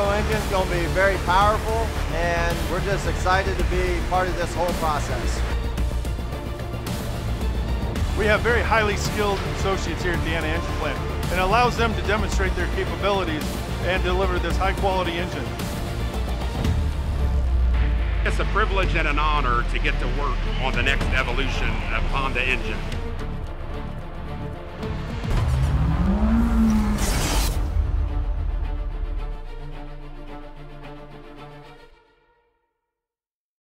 turbo engine is going to be very powerful, and we're just excited to be part of this whole process. We have very highly skilled associates here at the Anna Engine Plant, and it allows them to demonstrate their capabilities and deliver this high-quality engine. It's a privilege and an honor to get to work on the next evolution of Honda engine.